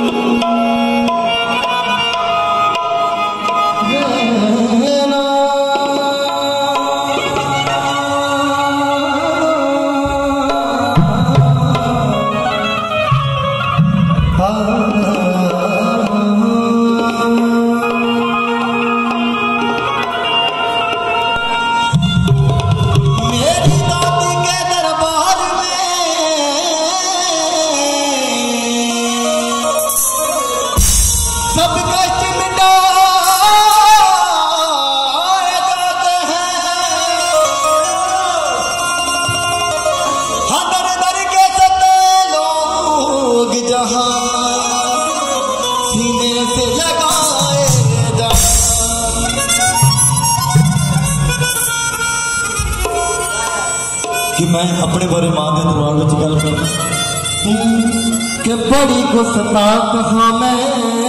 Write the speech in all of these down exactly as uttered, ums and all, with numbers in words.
कि मैं अपने बारे मां के दरबार में गल कर कि बड़ी गुस्ताख हाँ मैं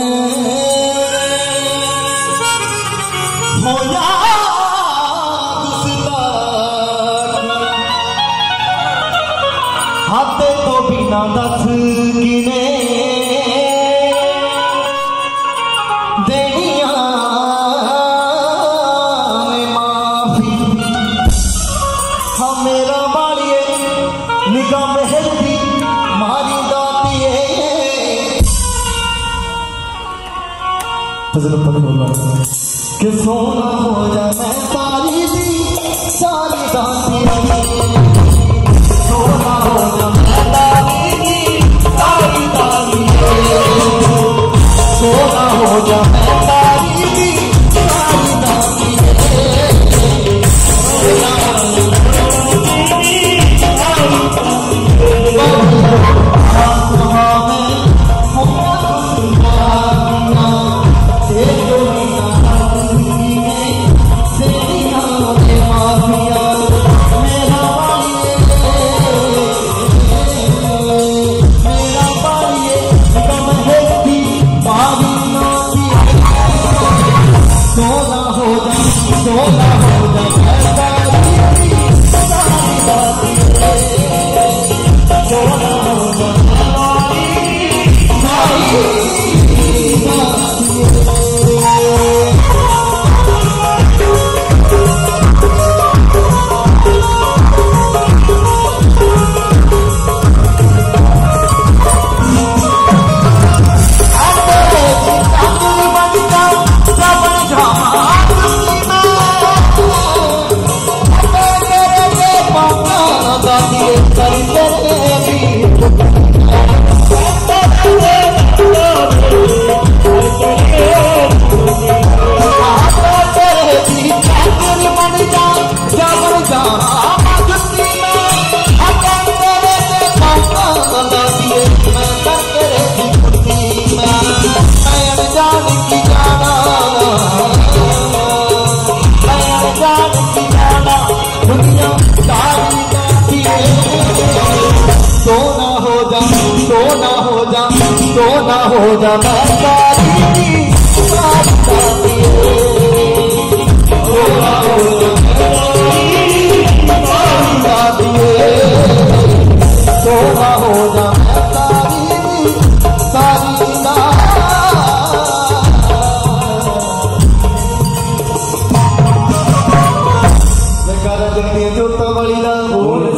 होया हाथे तो बिना दस किने देनिया ने माफी हाँ मेरा बाड़िए निगाह मेहंदी मारी दाती है कि सोना हो जा मैं सारी दी सारी दाती सोना हो जा मैं सारी दी सारी दाती सोना हो जा मैं सारी दी सारी दाती सोना हो जा सोना हो जा मैं सारी सोना हो जा सोना हो जा सारी सारी जगती जोता वाली दा बोल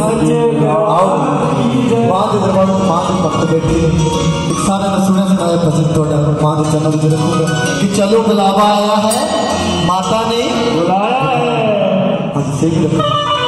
बैठी सारे ने सुने सुनाया भजन थोड़ा मां के चरणों में रखूंगा कि चलो बुलावा आया है माता ने बुलाया है।